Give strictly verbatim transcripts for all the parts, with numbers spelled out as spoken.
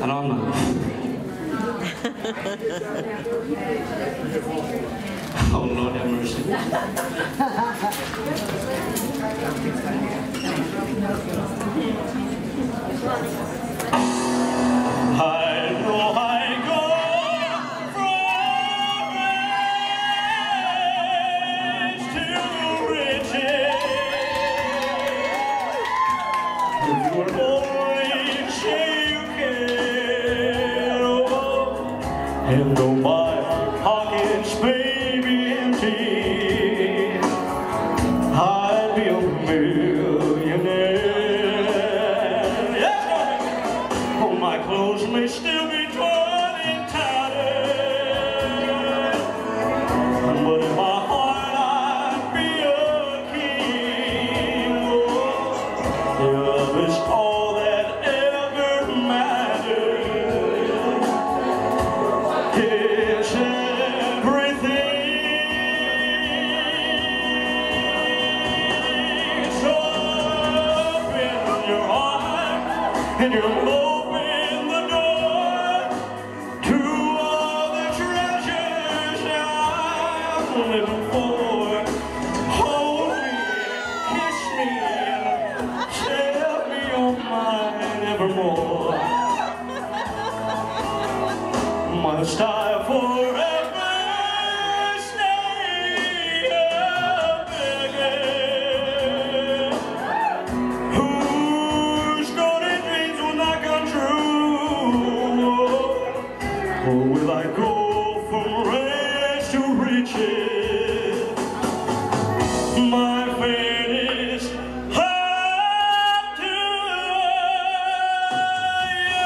I don't know. Oh, Lord have mercy. I know I go from rags to riches. If you're only you can, oh, and though my pockets may be empty, I'd be a millionaire. My clothes may still be torn and tattered, but in my heart I'd be a king. Oh, love is all that ever matters. It's everything. So open your heart and your love. Living for, hold me, kiss me, set me on mine evermore. Must I forever stay a beggar? Whose golden dreams will not come true? Or will I go from rags to riches? My fate is up to you.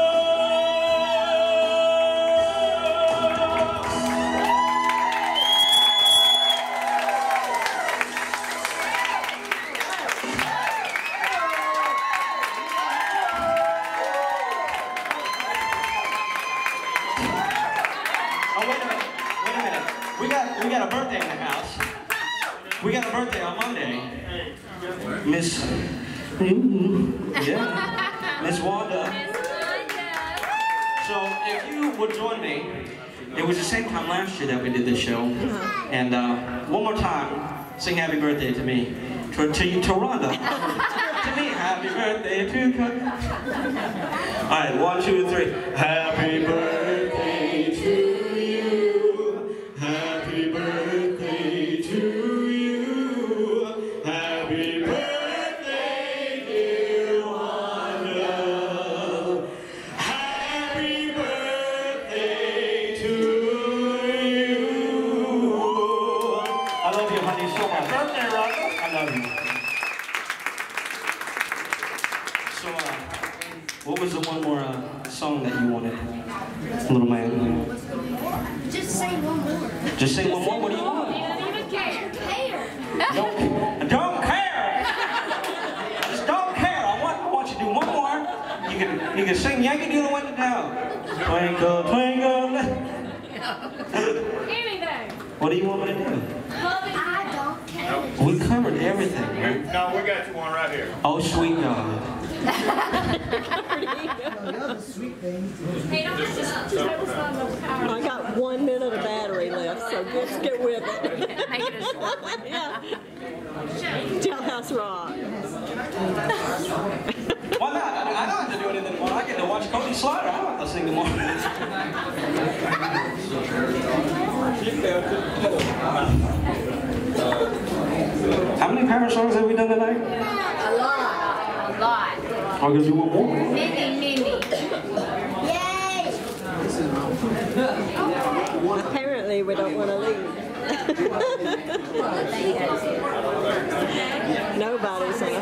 Oh, wait a minute, wait a minute. We got, we got a birthday in the house. We got a birthday on Monday. Miss, mm-hmm, yeah, Miss Wanda. So if you would join me, it was the same time last year that we did this show. And uh, one more time, sing happy birthday to me. To, to, to Rhonda. To me, happy birthday to you. All right, one, two, three. Happy birthday to you. Happy birthday to you. So, uh, what was the one more uh, song that you wanted, little man? Just sing one more. Just sing one more? What do you want? You don't even care. Care. Don't, I don't care! I just don't care. I want, I want you to do one more. You can, you can sing Yankee Doodle Window Down. Twinkle, twinkle. Anything. What do you want me to do? I don't care. We covered everything, right? No, we got you one right here. Oh, sweet God. Hey, don't just, just have a power. I got one minute of battery left, so just get with it. Make it a short one. Yeah. Jailhouse Rock. Why not? I, I don't have to do anything anymore. I get to watch Cody Slider. I don't have to sing anymore. How many Power songs have we done tonight? A lot. A lot. I'm going to do one more. Many, many. Yay! Apparently, we don't want to leave. Nobody's in